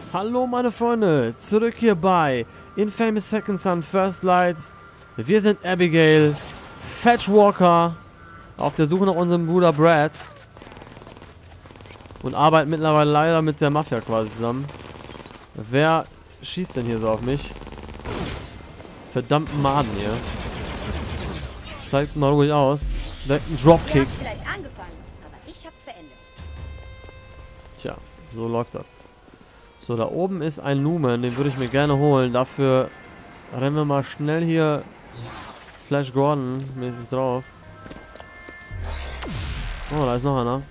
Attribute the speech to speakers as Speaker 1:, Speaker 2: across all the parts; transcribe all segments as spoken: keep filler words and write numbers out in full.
Speaker 1: Hallo meine Freunde, zurück hier bei Infamous Second Son First Light. Wir sind Abigail, Fetch Walker, auf der Suche nach unserem Bruder Brad. Und arbeiten mittlerweile leider mit der Mafia quasi zusammen. Wer schießt denn hier so auf mich? Verdammten Maden hier. Steigt mal ruhig aus. Direkt ein Dropkick. Tja, so läuft das. So, da oben ist ein Lumen, den würde ich mir gerne holen. Dafür rennen wir mal schnell hier Flash Gordon mäßig drauf. Oh, da ist noch einer.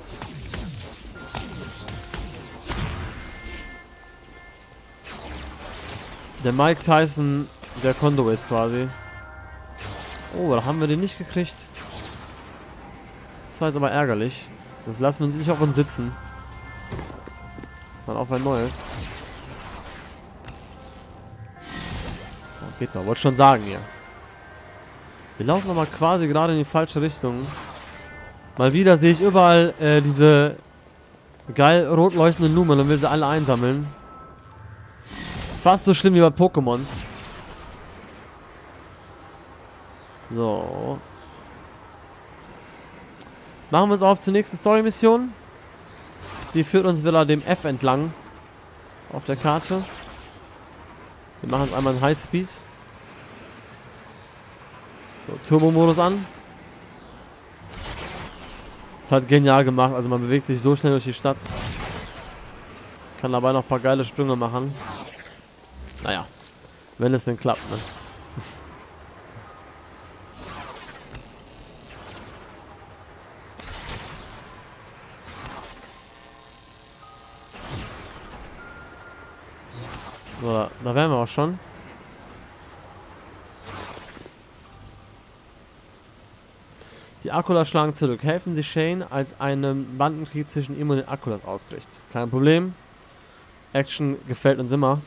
Speaker 1: Der Mike Tyson der Conduits quasi. Oh, da haben wir den nicht gekriegt. Das war jetzt aber ärgerlich. Das lassen wir uns nicht auf uns sitzen. Mal auf ein neues. Oh, geht mal, wollte schon sagen hier. Wir laufen aber quasi gerade in die falsche Richtung. Mal wieder sehe ich überall äh, diese geil rot leuchtenden Lumen und will sie alle einsammeln. Fast so schlimm wie bei Pokémons. So. Machen wir uns auf zur nächsten Story-Mission. Die führt uns wieder dem F entlang. Auf der Karte. Wir machen jetzt einmal einen Highspeed. So, Turbo-Modus an. Ist halt genial gemacht. Also man bewegt sich so schnell durch die Stadt. Kann dabei noch ein paar geile Sprünge machen. Naja. Wenn es denn klappt, ne? So, da, da wären wir auch schon. Die Akulas schlagen zurück. Helfen Sie Shane, als ein Bandenkrieg zwischen ihm und den Akulas ausbricht. Kein Problem. Action gefällt uns immer.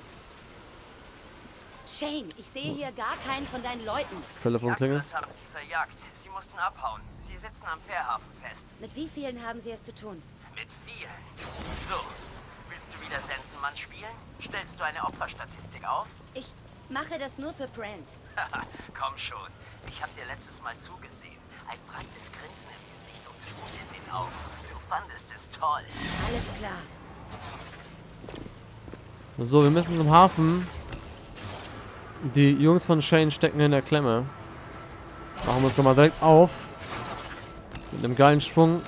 Speaker 2: Shane, ich sehe hier gar keinen von deinen Leuten.
Speaker 1: Telefon klingelt.
Speaker 3: Die Akulas haben sie verjagt. Sie mussten abhauen. Sie sitzen am Fährhafen fest.
Speaker 2: Mit wie vielen haben Sie es zu tun?
Speaker 3: Mit vielen. So, willst du wieder Sensenmann spielen? Stellst du eine Opferstatistik auf?
Speaker 2: Ich mache das nur für Brent.
Speaker 3: Haha, komm schon. Ich habe dir letztes Mal zugesehen. Ein breites Grinsen im Gesicht und Wut in den Augen. Du fandest es toll.
Speaker 2: Alles klar.
Speaker 1: So, wir müssen zum Hafen. Die Jungs von Shane stecken in der Klemme. Machen wir uns nochmal direkt auf. Mit einem geilen Sprung.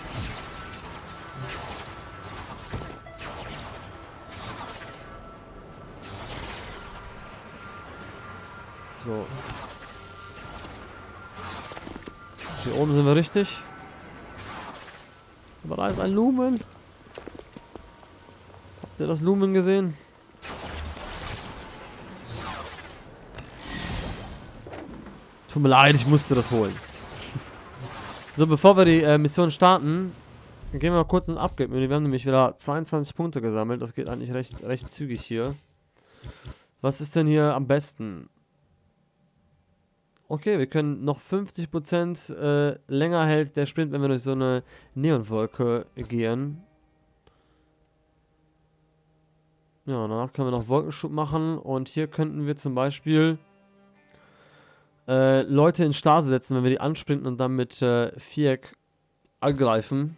Speaker 1: So. Hier oben sind wir richtig. Aber da ist ein Lumen. Habt ihr das Lumen gesehen? Tut mir leid, ich musste das holen. So, bevor wir die äh, Mission starten, gehen wir mal kurz ins Upgrade-Menü. Wir haben nämlich wieder zweiundzwanzig Punkte gesammelt. Das geht eigentlich recht, recht zügig hier. Was ist denn hier am besten? Okay, wir können noch fünfzig Prozent äh, länger hält der Sprint, wenn wir durch so eine Neonwolke gehen. Ja, danach können wir noch Wolkenschub machen. Und hier könnten wir zum Beispiel Äh, Leute in Stase setzen, wenn wir die ansprinten und dann mit äh, Viereck angreifen.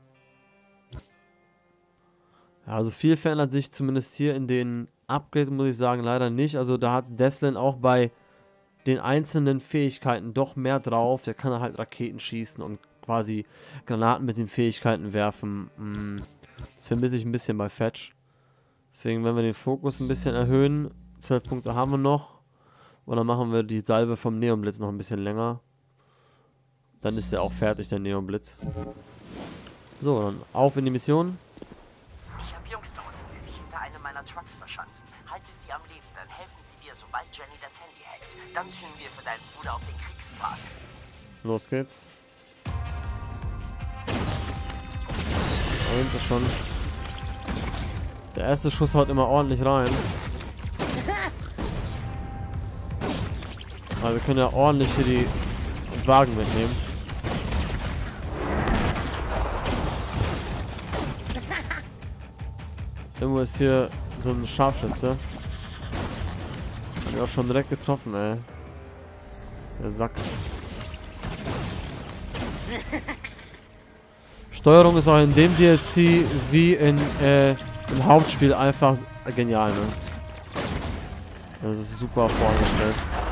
Speaker 1: Ja, also viel verändert sich zumindest hier in den Upgrades, muss ich sagen, leider nicht. Also da hat Deslin auch bei den einzelnen Fähigkeiten doch mehr drauf. Der kann halt Raketen schießen und quasi Granaten mit den Fähigkeiten werfen. Mm, das vermisse ich ein bisschen bei Fetch. Deswegen, wenn wir den Fokus ein bisschen erhöhen, zwölf Punkte haben wir noch. Und dann machen wir die Salve vom Neonblitz noch ein bisschen länger. Dann ist der auch fertig, der Neonblitz. So, dann auf in die Mission.
Speaker 3: Ich habe Jungs da unten, die sich hinter einem meiner Trucks verschanzen. Halte sie am Leben, dann helfen sie dir, sobald Jenny das Handy hackt. Dann ziehen wir für deinen Bruder auf den Kriegspass.
Speaker 1: Los geht's. Da sind wir schon. Der erste Schuss haut immer ordentlich rein. Aber wir können ja ordentlich hier die Wagen mitnehmen. Irgendwo ist hier so ein Scharfschütze. Hab ich auch schon direkt getroffen, ey. Der Sack. Steuerung ist auch in dem D L C wie in, äh, im Hauptspiel einfach genial, ne? Das ist super vorgestellt.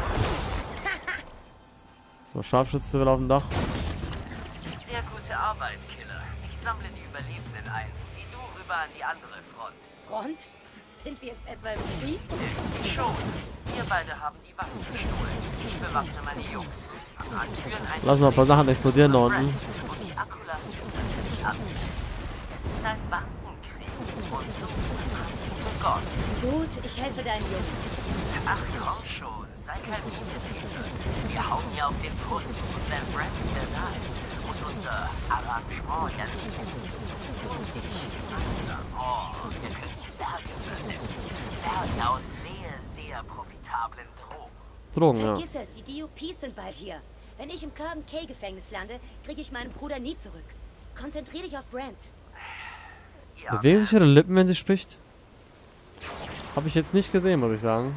Speaker 1: So, Scharfschütze will auf dem Dach.
Speaker 3: Sehr gute Arbeit, Killer. Ich sammle die Überlebenden ein. Geh du rüber an die andere Front.
Speaker 2: Front? Sind wir jetzt etwa im Krieg?
Speaker 3: Schon. Wir beide haben die Waffen gestohlen. Ich bewaffne meine Jungs. An Türen ein
Speaker 1: Lass noch ein paar Sachen explodieren da unten.
Speaker 3: und die Akkulas sind natürlich absichtlich. Es ist ein Bandenkrieg. Und du bist Gott.
Speaker 2: Gut, ich helfe deinen Jungs.
Speaker 3: Ach komm schon, sei kein Miesepeter. Wir hauen hier auf den Puls und wenn Brand wieder da ist, muss unser Arrangement ja nicht und ich langsam. Oh, wir können Berge versetzen. Berge aus sehr, sehr profitablen Drogen.
Speaker 1: Drogen, ja.
Speaker 2: Vergiss es, die D U Ps sind bald hier. Wenn ich im Curtain K-Gefängnis lande, kriege ich meinen Bruder nie zurück. Konzentrier dich auf Brand.
Speaker 3: Ja,
Speaker 1: Bewegen sich ihre Lippen, wenn sie spricht? Habe ich jetzt nicht gesehen, muss ich sagen.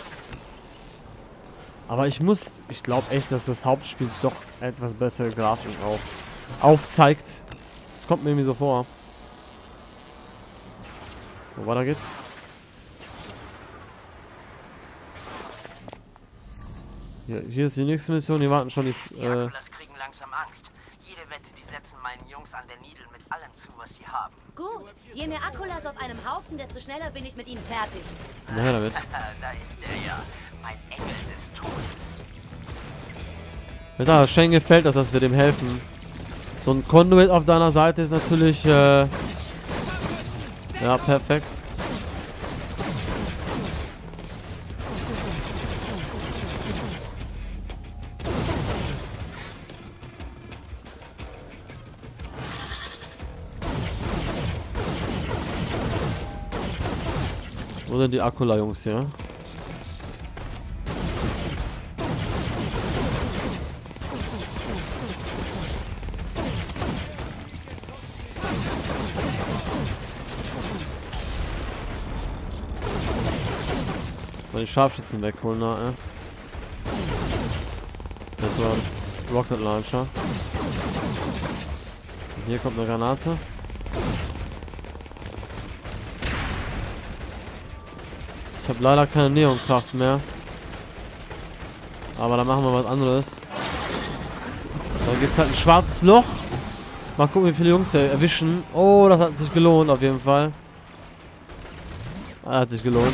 Speaker 1: Aber ich muss, ich glaube echt, dass das Hauptspiel doch etwas bessere Grafik auf, aufzeigt. Das kommt mir irgendwie so vor. So, weiter geht's. Hier, hier ist die nächste Mission, die warten schon die...
Speaker 3: Die
Speaker 1: Äh,
Speaker 3: Akkulas kriegen langsam Angst. Jede Wette, die setzen meinen Jungs an der Needle mit allem zu, was sie haben.
Speaker 2: Gut, je mehr Akkulas auf einem Haufen, desto schneller bin ich mit ihnen fertig.
Speaker 1: na her damit.
Speaker 3: Da ist er ja. Mein Engel des Todes.
Speaker 1: Ja, Shane gefällt das, dass wir dem helfen. So ein Conduit auf deiner Seite ist natürlich, äh, ja, perfekt. Wo sind die Akula-Jungs hier? Mal die Scharfschützen wegholen, da, ey. Jetzt war ein Rocket Launcher. Und hier kommt eine Granate. Ich habe leider keine Neonkraft mehr. Aber dann machen wir was anderes. Dann gibt es halt ein schwarzes Loch. Mal gucken, wie viele Jungs wir erwischen. Oh, das hat sich gelohnt auf jeden Fall. Das hat sich gelohnt.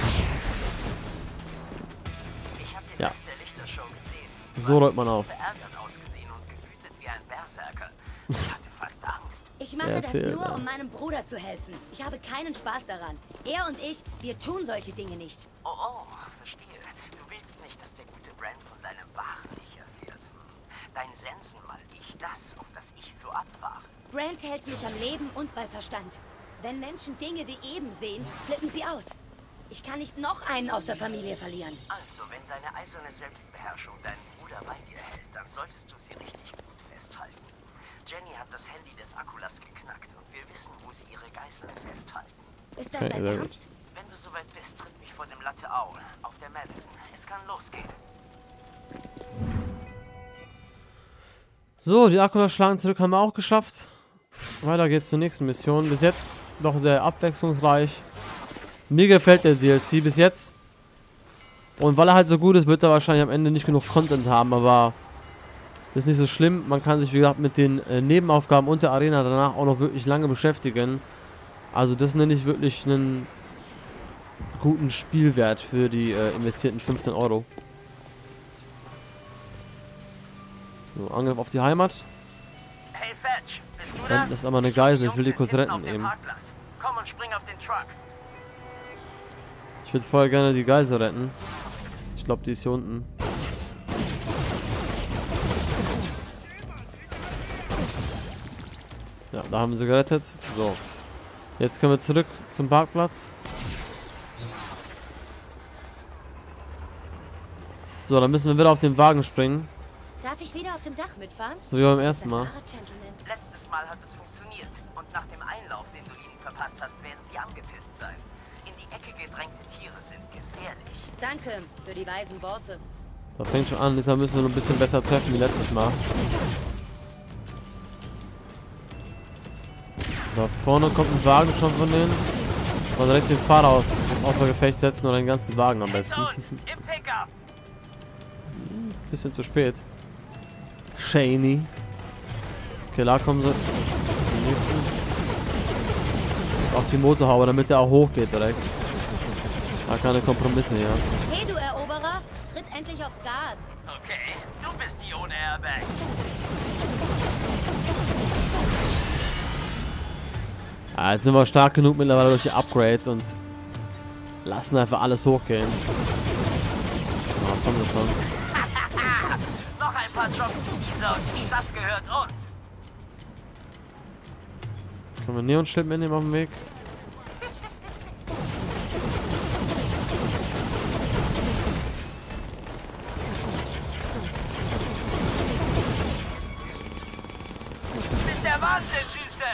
Speaker 3: Ich hab den
Speaker 1: Ja.
Speaker 3: Rest der Lichtershow gesehen. Du
Speaker 1: So
Speaker 3: hast
Speaker 1: rollt man auf.
Speaker 3: verärgert ausgesehen und gewütet wie ein Berserker. Ich hatte fast Angst.
Speaker 2: Ich mache das
Speaker 1: erzählt,
Speaker 2: nur,
Speaker 1: ja.
Speaker 2: um meinem Bruder zu helfen. Ich habe keinen Spaß daran. Er und ich, wir tun solche Dinge nicht.
Speaker 3: Oh, oh, verstehe. Du willst nicht, dass der gute Brand von deinem wahren Ich erfährt. Dein Sensenmal Ich, das, auf das ich so abfahre.
Speaker 2: Brand hält mich am Leben und bei Verstand. Wenn Menschen Dinge wie eben sehen, flippen sie aus. Ich kann nicht noch einen aus der Familie verlieren.
Speaker 3: Also, wenn deine eiserne Selbstbeherrschung deinen Bruder bei dir hält, dann solltest du sie richtig gut festhalten. Jenny hat das Handy des Akkulas geknackt und wir wissen, wo sie ihre Geiseln festhalten.
Speaker 2: Ist das
Speaker 1: Okay,
Speaker 2: dein
Speaker 1: sehr gut.
Speaker 2: Ernst?
Speaker 3: Wenn du soweit bist, tritt mich vor dem Latte Au auf der Madison. Es kann losgehen.
Speaker 1: So, die Akula schlagen zurück haben wir auch geschafft. Weiter geht's zur nächsten Mission. Bis jetzt noch sehr abwechslungsreich. Mir gefällt der D L C bis jetzt. Und weil er halt so gut ist, wird er wahrscheinlich am Ende nicht genug Content haben, aber ist nicht so schlimm. Man kann sich, wie gesagt, mit den äh, Nebenaufgaben und der Arena danach auch noch wirklich lange beschäftigen. Also das nenne ich wirklich einen guten Spielwert für die äh, investierten fünfzehn Euro. So, Angriff auf die Heimat.
Speaker 3: Hey Fetch, bist du
Speaker 1: Da
Speaker 3: da?
Speaker 1: hinten ist aber eine Geisel, ich will die
Speaker 3: Jungs
Speaker 1: kurz
Speaker 3: sind hinten
Speaker 1: retten
Speaker 3: auf dem
Speaker 1: eben.
Speaker 3: Parkplatz. Komm und spring auf den Truck.
Speaker 1: Ich würde voll gerne die Geisel retten. Ich glaube, die ist hier unten. Ja, da haben wir sie gerettet. So. Jetzt können wir zurück zum Parkplatz. So, dann müssen wir wieder auf den Wagen springen.
Speaker 2: Darf ich wieder auf dem Dach mitfahren?
Speaker 1: So wie beim ersten
Speaker 2: Das
Speaker 1: Mal.
Speaker 2: wahre Gentleman.
Speaker 3: Letztes Mal hat es funktioniert. Und nach dem Einlauf, den du ihnen verpasst hast, werden sie angepisst sein. In die Ecke bedrängte Tiere sind gefährlich.
Speaker 2: Danke für die weisen Worte.
Speaker 1: Da fängt schon an, deshalb müssen wir noch ein bisschen besser treffen wie letztes Mal. Da vorne kommt ein Wagen schon von denen. Mal direkt den Fahrer aus, außer Gefecht setzen oder den ganzen Wagen am besten.
Speaker 3: Im Pickup.
Speaker 1: Bisschen zu spät. Shaney. Okay, da kommen sie. Die nächsten. Auf die Motorhaube, damit der auch hochgeht direkt. Da keine Kompromisse hier.
Speaker 2: Hey, du Eroberer, tritt endlich aufs Gas.
Speaker 3: Okay, du bist die ohne Airbag.
Speaker 1: Ja, jetzt sind wir stark genug mittlerweile durch die Upgrades und lassen einfach alles hochgehen. Ja, kommen wir schon.
Speaker 3: Noch ein paar Jobs zu dieser und die Stadt gehört uns.
Speaker 1: Können wir Neonschild mitnehmen auf dem Weg?
Speaker 3: Das ist der Wahnsinn, Süße.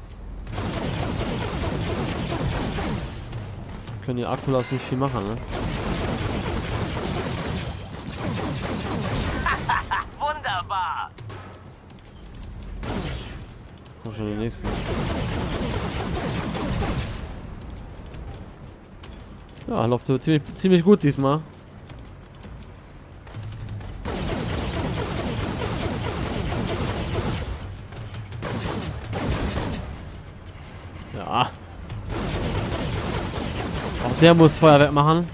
Speaker 1: Können die Akkulas nicht viel machen, ne?
Speaker 3: Wunderbar.
Speaker 1: Kommen schon die nächsten. Ja, läuft so ziemlich, ziemlich gut diesmal. Ja. Auch der muss Feuerwerk machen.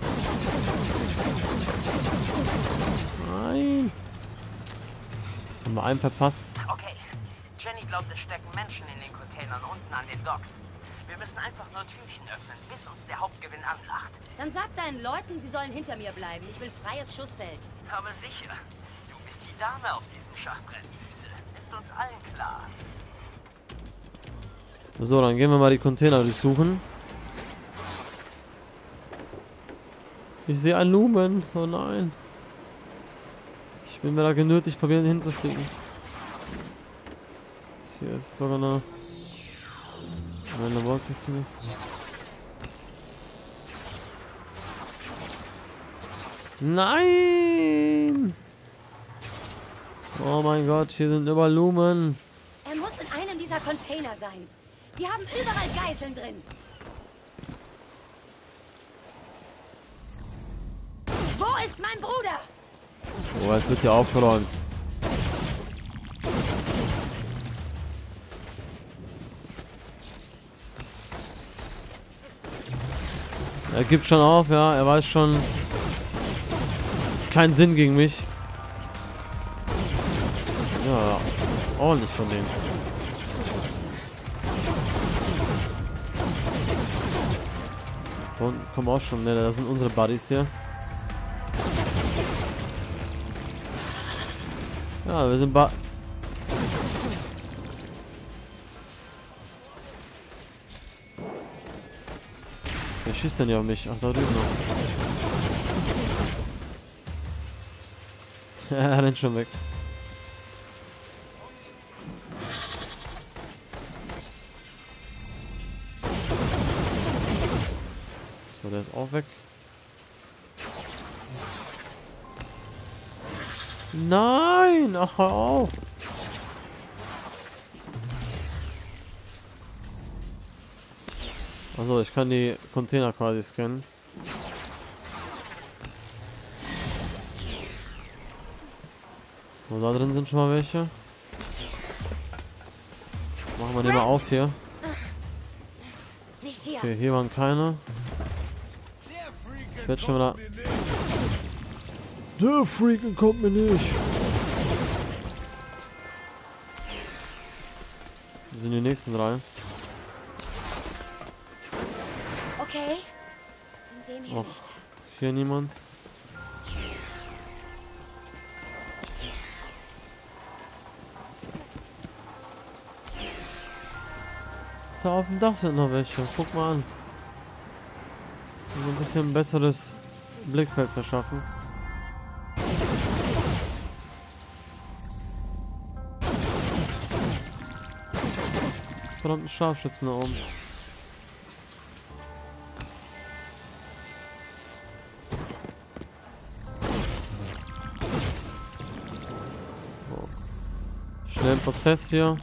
Speaker 1: Nein. Haben wir einen verpasst.
Speaker 3: Okay, Jenny glaubt, es stecken Menschen in den Containern unten an den Docks. Wir müssen einfach nur Türchen öffnen, bis uns der Hauptgewinn anlacht.
Speaker 2: Dann sag deinen Leuten, sie sollen hinter mir bleiben. Ich will freies Schussfeld.
Speaker 3: Aber sicher, du bist die Dame auf diesem Schachbrett, Süße. Ist uns allen klar.
Speaker 1: So, dann gehen wir mal die Container durchsuchen. Ich sehe einen Lumen. Oh nein. Ich bin mir da genötigt, probieren hinzufliegen. Hier ist sogar eine... eine Wolkpistole. Nein! Oh mein Gott, hier sind überall Lumen.
Speaker 2: Er muss in einem dieser Container sein. Die haben überall Geiseln drin. Wo ist mein Bruder?
Speaker 1: Oh, jetzt wird hier aufgeräumt. Er gibt schon auf, ja. Er weiß schon... keinen Sinn gegen mich. Ja, ordentlich von denen. Und kommen auch schon, ne, das sind unsere Buddies hier. Ja, wir sind ba... Wer schießt denn hier auf mich? Ach, da drüben noch. Er rennt schon weg. So, der ist auch weg. Nein! Ach, hör auf! Also, ich kann die Container quasi scannen. So, da drin sind schon mal welche. Machen wir den mal auf hier.
Speaker 2: Nicht hier.
Speaker 1: Okay, hier waren keine. Ich werde schon wieder... Der Freak kommt mir nicht. Das sind die nächsten drei.
Speaker 2: Okay. In dem hier
Speaker 1: Och,
Speaker 2: nicht.
Speaker 1: hier niemand. Da auf dem Dach sind noch welche. Guck mal an. So ein bisschen besseres Blickfeld verschaffen. Verdammten Scharfschützen da oben. Schnell Prozess hier.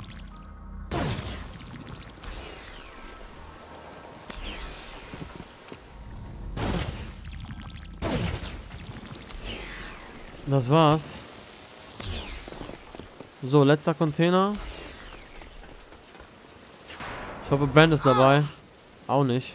Speaker 1: Das war's. So, letzter Container. Ich hoffe, Brand ist dabei. Auch nicht.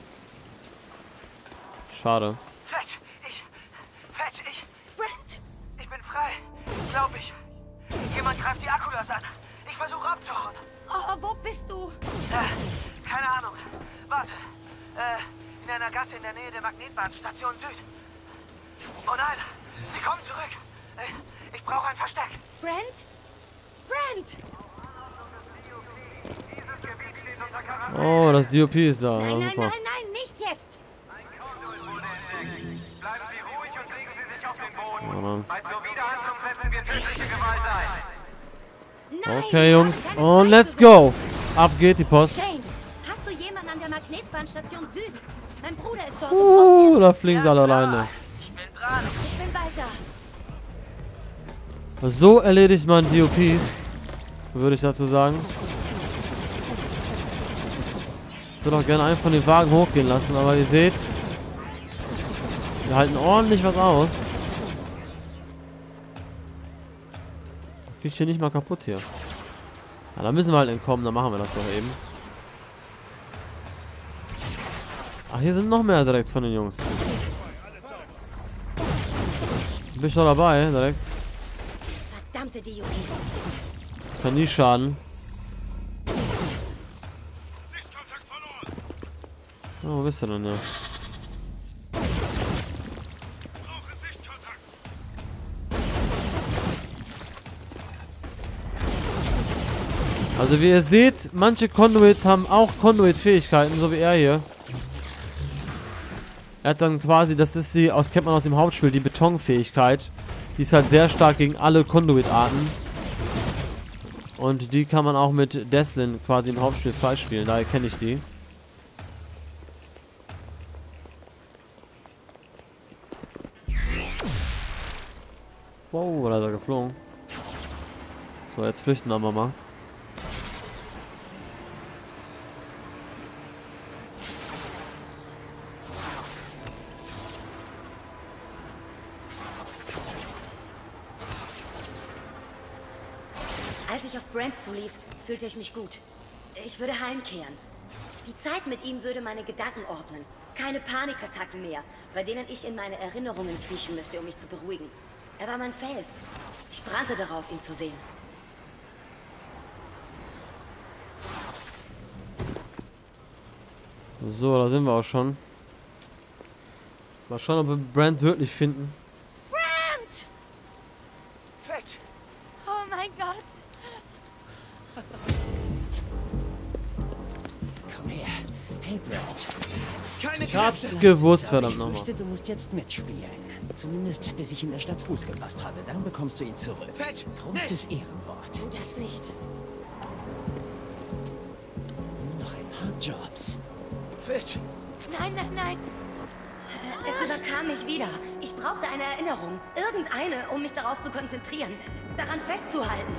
Speaker 1: Schade.
Speaker 4: Fetch, ich. Fetch, ich.
Speaker 2: Brent!
Speaker 4: Ich bin frei. Glaub ich. Jemand greift die Akkulas an. Ich versuche abzuhauen.
Speaker 2: Oh, wo bist du?
Speaker 4: Äh, keine Ahnung. Warte. Äh, in einer Gasse in der Nähe der Magnetbahnstation Süd. Oh nein, sie kommen zurück. Äh, ich brauche ein Versteck.
Speaker 2: Brent? Brent!
Speaker 1: Oh, das D O P ist da.
Speaker 2: Nein,
Speaker 1: Ja,
Speaker 2: nein,
Speaker 1: super.
Speaker 2: nein, nein, nicht jetzt!
Speaker 4: Bleiben Sie ruhig und legen Sie sich auf den Boden.
Speaker 1: Ja, Mann.
Speaker 4: Bei zur Wiederhandlung setzen wir tödliche Gewalt ein.
Speaker 2: Nein,
Speaker 1: Okay,
Speaker 2: ich
Speaker 1: Jungs.
Speaker 2: habe keine
Speaker 1: Und
Speaker 2: Zeit
Speaker 1: let's
Speaker 2: für
Speaker 1: go. Ab geht die Post.
Speaker 2: Shane, hast du jemanden an der Magnetbahnstation Süd? Mein Bruder ist dort.
Speaker 1: Uh, da fliegen sie alle alleine.
Speaker 3: Ich bin dran.
Speaker 2: Ich bin bald da.
Speaker 1: So erledigt man D O Ps, würde ich dazu sagen. Ich würde auch gerne einen von den Wagen hochgehen lassen, aber ihr seht, wir halten ordentlich was aus. Krieg ich hier nicht mal kaputt hier. Ja, da müssen wir halt entkommen, dann machen wir das doch eben. Ach, hier sind noch mehr direkt von den Jungs. Bin ich doch dabei, direkt.
Speaker 2: Verdammte D O Ps.
Speaker 1: Kann nie schaden. Oh, wo bist du denn, ja? Also wie ihr seht, manche Conduits haben auch Conduit-Fähigkeiten, so wie er hier. Er hat dann quasi, das ist die, aus kennt man aus dem Hauptspiel, die Betonfähigkeit. Die ist halt sehr stark gegen alle Conduit-Arten. Und die kann man auch mit Deslin quasi im Hauptspiel freispielen, daher kenne ich die. Wow, da ist er geflogen. So, jetzt flüchten wir mal.
Speaker 2: Als ich auf Brent zulief, fühlte ich mich gut. Ich würde heimkehren. Die Zeit mit ihm würde meine Gedanken ordnen. Keine Panikattacken mehr, bei denen ich in meine Erinnerungen kriechen müsste, um mich zu beruhigen. Er war mein Fels. Ich brannte darauf, ihn zu sehen.
Speaker 1: So, da sind wir auch schon. Mal schauen, ob wir Brand wirklich finden.
Speaker 2: Brent!
Speaker 4: Fetch,
Speaker 2: Oh mein Gott!
Speaker 5: Komm her. Hey, Brent.
Speaker 4: keine
Speaker 1: Ich hab's
Speaker 4: Kräfte.
Speaker 1: gewusst,
Speaker 5: Aber
Speaker 1: verdammt
Speaker 5: ich
Speaker 1: nochmal.
Speaker 5: fürchte, du musst jetzt mitspielen. Zumindest bis ich in der Stadt Fuß gefasst habe. Dann bekommst du ihn zurück.
Speaker 4: Fetch,
Speaker 5: Großes Ehrenwort.
Speaker 2: Tu das nicht.
Speaker 5: Nur noch ein paar Jobs.
Speaker 4: Fetch.
Speaker 2: Nein, nein, nein. Es überkam mich wieder. Ich brauchte eine Erinnerung. Irgendeine, um mich darauf zu konzentrieren. Daran festzuhalten.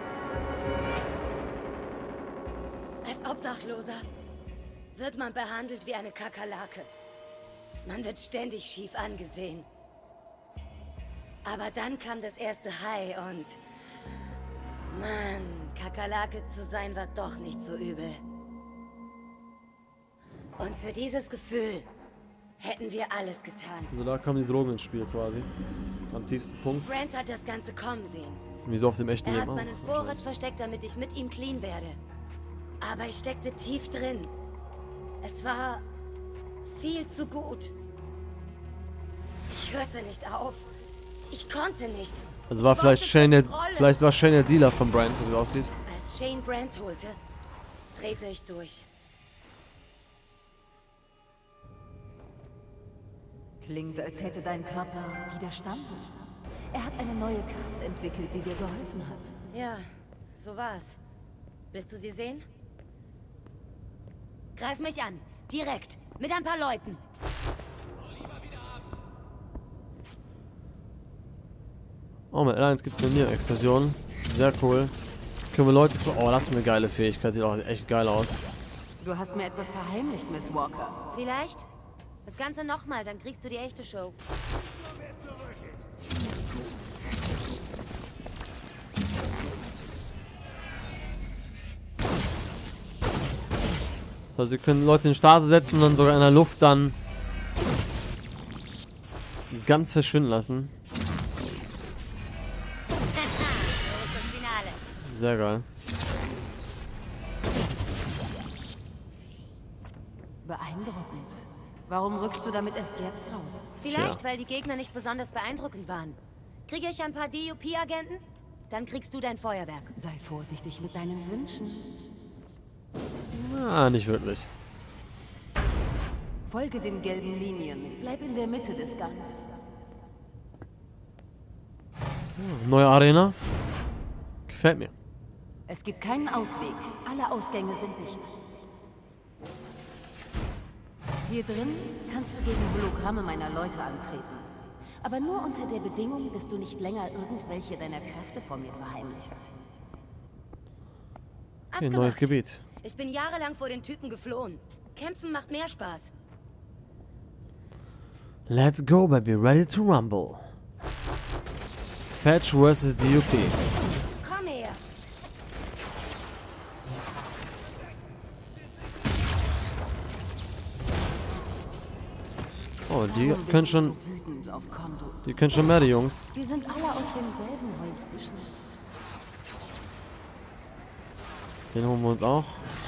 Speaker 2: Als Obdachloser wird man behandelt wie eine Kakerlake. Man wird ständig schief angesehen. Aber dann kam das erste Hai und... Mann, Kakerlake zu sein war doch nicht so übel. Und für dieses Gefühl hätten wir alles getan.
Speaker 1: Also da kamen die Drogen ins Spiel quasi. Am tiefsten Punkt.
Speaker 2: Brent hat das Ganze kommen sehen.
Speaker 1: Wie so auf dem echten
Speaker 2: Er
Speaker 1: Leben
Speaker 2: hat
Speaker 1: auch.
Speaker 2: meinen Vorrat versteckt, damit ich mit ihm clean werde. Aber ich steckte tief drin. Es war viel zu gut. Ich hörte nicht auf. Ich konnte nicht.
Speaker 1: Also war
Speaker 2: Ich
Speaker 1: vielleicht
Speaker 2: wollte
Speaker 1: Shane der,
Speaker 2: Kontrolle.
Speaker 1: vielleicht war Shane der Dealer von Brand, so wie es aussieht.
Speaker 2: Als Shane Brent holte, drehte ich durch.
Speaker 6: Klingt, als hätte dein Körper widerstanden. Er hat eine neue Kraft entwickelt, die dir geholfen hat.
Speaker 2: Ja, so war's. Willst du sie sehen? Greif mich an. Direkt. Mit ein paar Leuten.
Speaker 1: Oh, mit L eins gibt es eine Nier-Explosion. Sehr cool. Können wir Leute... Oh, das ist eine geile Fähigkeit. Sieht auch echt geil aus.
Speaker 6: Du hast mir etwas verheimlicht, Miss Walker.
Speaker 2: Vielleicht? Das Ganze nochmal, dann kriegst du die echte Show.
Speaker 1: Das heißt, wir können Leute in Stase setzen und dann sogar in der Luft dann ganz verschwinden lassen. Sehr geil.
Speaker 6: Beeindruckend. Warum rückst du damit erst jetzt raus?
Speaker 2: Vielleicht,
Speaker 1: Tja.
Speaker 2: weil die Gegner nicht besonders beeindruckend waren. Kriege ich ein paar D U P-Agenten? Dann kriegst du dein Feuerwerk.
Speaker 6: Sei vorsichtig mit deinen Wünschen.
Speaker 1: Na, nicht wirklich.
Speaker 6: Folge den gelben Linien. Bleib in der Mitte des Gangs.
Speaker 1: Neue Arena. Gefällt mir.
Speaker 6: Es gibt keinen Ausweg. Alle Ausgänge sind dicht. Hier drin kannst du gegen Hologramme meiner Leute antreten. Aber nur unter der Bedingung, dass du nicht länger irgendwelche deiner Kräfte vor mir verheimlichst.
Speaker 1: Okay, neues Gebiet.
Speaker 2: Ich bin jahrelang vor den Typen geflohen. Kämpfen macht mehr Spaß.
Speaker 1: Let's go, baby. Ready to rumble. Fetch versus D U P.
Speaker 2: Komm her.
Speaker 1: Oh, die können schon... Die können schon mehr, die Jungs.
Speaker 6: Wir sind alle aus demselben Holz geschnitzt.
Speaker 1: Den holen wir uns auch.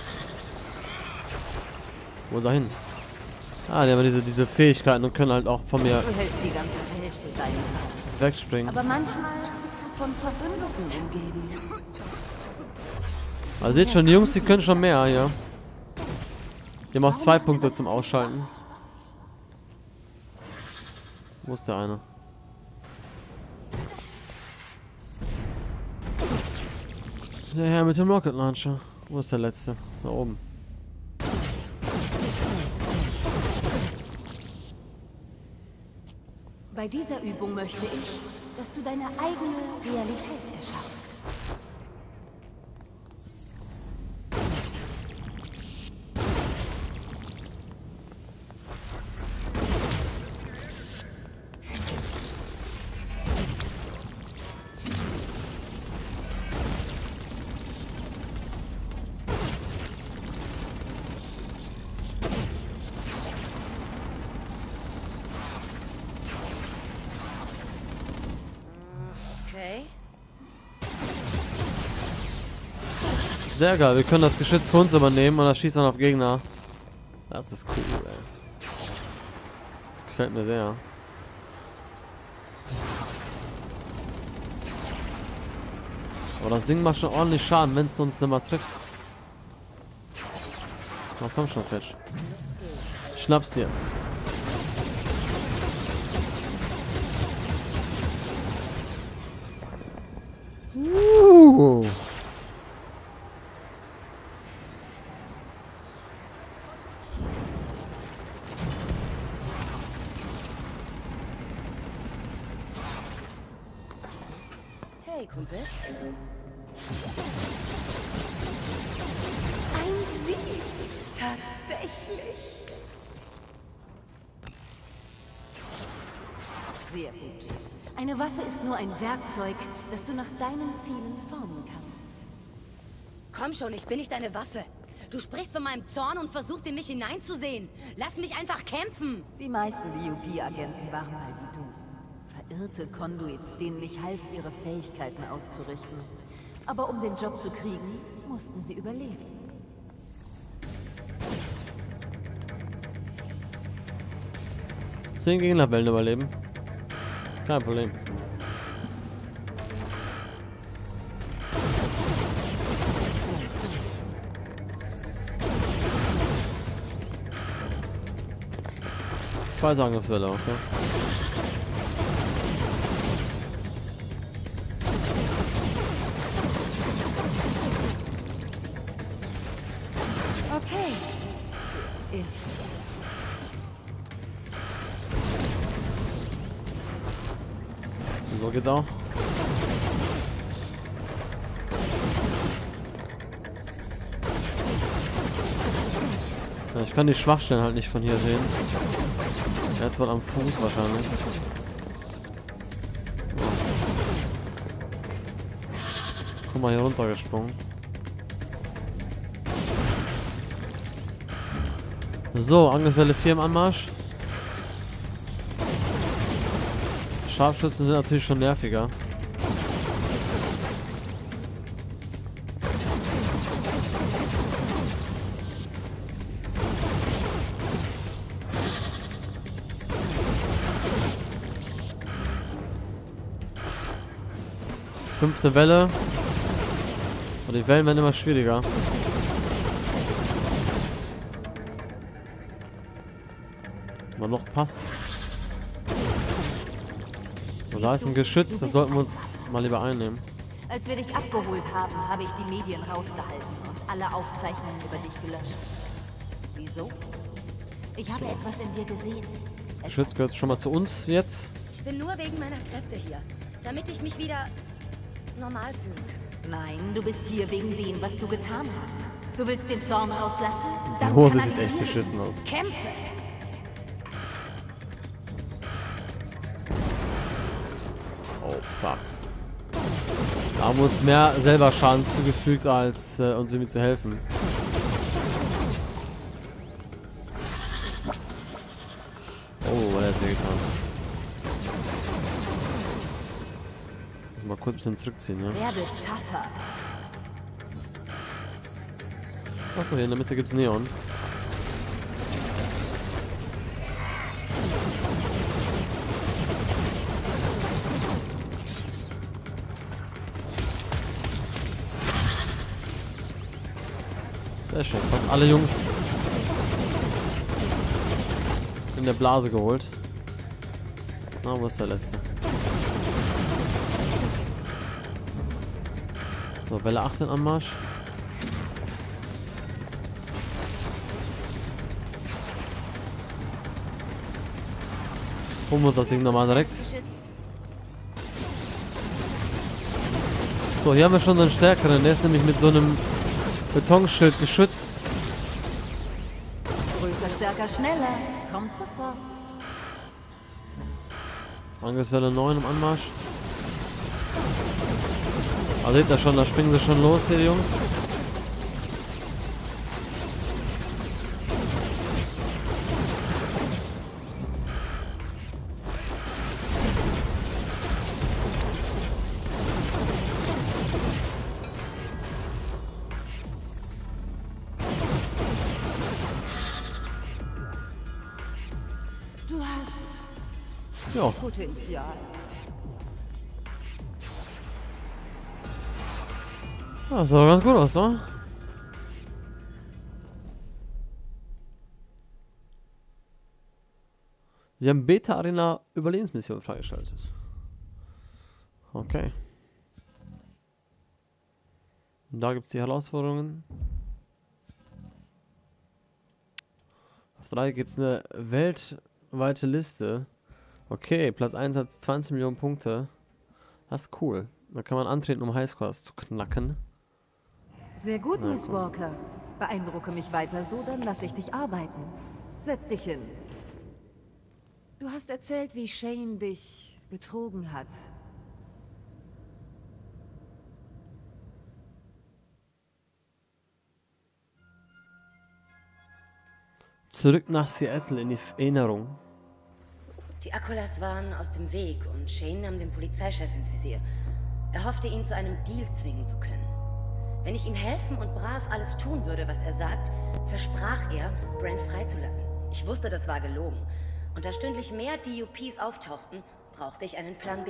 Speaker 1: Wo ist er hin? Ah, die haben diese, diese Fähigkeiten und können halt auch von mir
Speaker 6: Du hältst die ganze Welt für deinen Tag.
Speaker 1: wegspringen.
Speaker 6: Aber manchmal bist du von Verbündeten umgeben.
Speaker 1: Also seht schon, die Jungs, die können schon mehr, ja. Die haben auch zwei Punkte zum Ausschalten. Wo ist der eine? Der Herr mit dem Rocket Launcher. Wo ist der letzte? Da oben.
Speaker 6: Bei dieser Übung möchte ich, dass du deine eigene Realität erschaffst.
Speaker 2: Okay.
Speaker 1: Sehr geil, wir können das Geschütz für uns übernehmen und das schießt dann auf Gegner. Das ist cool, ey. Das gefällt mir sehr. Aber das Ding macht schon ordentlich Schaden, wenn es uns nicht mal trifft. Na komm schon, Fetch. Schnapp's dir. Uh.
Speaker 2: Hey, Kumpel.
Speaker 6: Ein Sieg! Tatsächlich! Sehr gut. Eine Waffe ist nur ein Werkzeug, das du nach deinen Zielen formen kannst.
Speaker 2: Komm schon, ich bin nicht deine Waffe. Du sprichst von meinem Zorn und versuchst in mich hineinzusehen. Lass mich einfach kämpfen.
Speaker 6: Die meisten D U P-Agenten waren mal wie du. Verirrte Conduits, denen ich half, ihre Fähigkeiten auszurichten. Aber um den Job zu kriegen, mussten sie überleben.
Speaker 1: Zehn Gegnerwellen überleben. Kein Problem. Zwei Angriffswelle auch, ja.
Speaker 6: Okay. Fürs Erste.
Speaker 1: So geht's auch. Ja, ich kann die Schwachstellen halt nicht von hier sehen. Jetzt wohl am Fuß wahrscheinlich. Guck mal, hier runtergesprungen. So, Angriffswelle vier im Anmarsch. Scharfschützen sind natürlich schon nerviger. Fünfte Welle. Und die Wellen werden immer schwieriger. Aber noch passt's. Und da ist ein Geschütz, das sollten wir uns mal lieber einnehmen.
Speaker 6: Als wir dich abgeholt haben, habe ich die Medien rausgehalten und alle Aufzeichnungen über dich gelöscht. Wieso? Ich habe etwas in dir gesehen.
Speaker 1: Das Geschütz gehört schon mal zu uns jetzt.
Speaker 2: Ich bin nur wegen meiner Kräfte hier, damit ich mich wieder normal fühlen kann.
Speaker 6: Nein, du bist hier wegen dem, was du getan hast. Du willst den Zorn rauslassen?
Speaker 1: Die
Speaker 6: Dann
Speaker 1: Hose sieht echt
Speaker 6: kanalisiere
Speaker 1: beschissen aus.
Speaker 6: Kämpfe!
Speaker 1: Oh fuck. Da haben wir uns mehr selber Schaden zugefügt, als äh, uns irgendwie zu helfen. Oh, der hat wehgetan. Mal kurz ein bisschen zurückziehen, ja?
Speaker 6: Werde tougher.
Speaker 1: Achso, hier in der Mitte gibt's Neon. Sehr schön. Fast alle Jungs in der Blase geholt. Na, wo ist der letzte? So, Welle acht in Anmarsch. Holen wir uns das Ding nochmal direkt. So, hier haben wir schon so einen stärkeren. Der ist nämlich mit so einem Betonschild geschützt.
Speaker 6: Größer, stärker, schneller. Kommt sofort.
Speaker 1: Angriffswelle neun im Anmarsch. Also seht ihr schon, da springen sie schon los hier, die Jungs.
Speaker 6: Du hast
Speaker 1: Ja.
Speaker 6: Potenzial.
Speaker 1: Ja, das sah ganz gut aus, ne? Sie haben Beta Arena Überlebensmission freigeschaltet. Okay. Und da gibt es die Herausforderungen. Auf drei gibt es eine weltweite Liste. Okay, Platz eins hat zwanzig Millionen Punkte. Das ist cool. Da kann man antreten, um Highscores zu knacken.
Speaker 6: Sehr gut, Miss Walker. Beeindrucke mich weiter so, dann lasse ich dich arbeiten. Setz dich hin. Du hast erzählt, wie Shane dich betrogen hat.
Speaker 1: Zurück nach Seattle in die Erinnerung.
Speaker 2: Die Akolas waren aus dem Weg und Shane nahm den Polizeichef ins Visier. Er hoffte, ihn zu einem Deal zwingen zu können. Wenn ich ihm helfen und brav alles tun würde, was er sagt, versprach er, Brent freizulassen. Ich wusste, das war gelogen. Und da stündlich mehr D U Ps auftauchten, brauchte ich einen Plan B.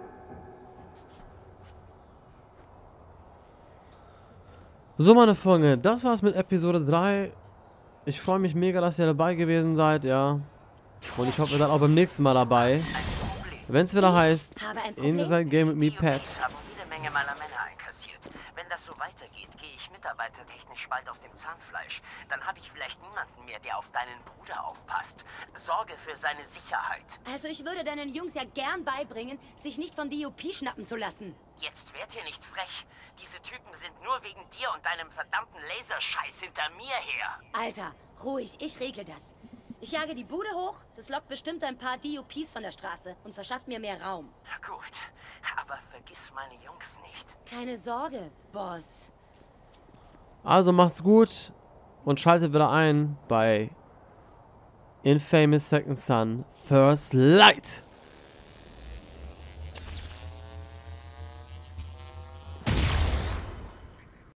Speaker 1: So, meine Freunde, das war's mit Episode drei. Ich freue mich mega, dass ihr dabei gewesen seid, ja. Und ich hoffe, ihr seid auch beim nächsten Mal dabei. Wenn es wieder heißt, Inside Game with Me, Pat.
Speaker 3: Ich habe jede Menge meiner Männer einkassiert. Wenn das so weitergeht, gehe ich mitarbeitertechnisch bald auf dem Zahnfleisch. Dann habe ich vielleicht niemanden mehr, der auf deinen Bruder aufpasst. Sorge für seine Sicherheit.
Speaker 2: Also ich würde deinen Jungs ja gern beibringen, sich nicht vom D U P schnappen zu lassen.
Speaker 3: Jetzt werd hier nicht frech. Diese Typen sind nur wegen dir und deinem verdammten Laserscheiß hinter mir her.
Speaker 2: Alter, ruhig, ich regle das. Ich jage die Bude hoch, das lockt bestimmt ein paar D O Ps von der Straße und verschafft mir mehr Raum.
Speaker 3: Gut, aber vergiss meine Jungs nicht.
Speaker 2: Keine Sorge, Boss.
Speaker 1: Also macht's gut und schaltet wieder ein bei Infamous Second Son First Light.